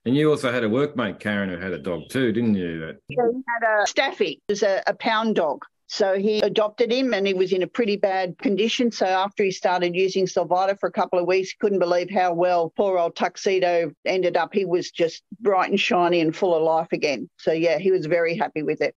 And you also had a workmate, Karen, who had a dog too, didn't you? Yeah, he had a Staffy. It was a pound dog. So he adopted him and he was in a pretty bad condition. So after he started using Selvita for a couple of weeks, couldn't believe how well poor old Tuxedo ended up. He was just bright and shiny and full of life again. So, yeah, he was very happy with it.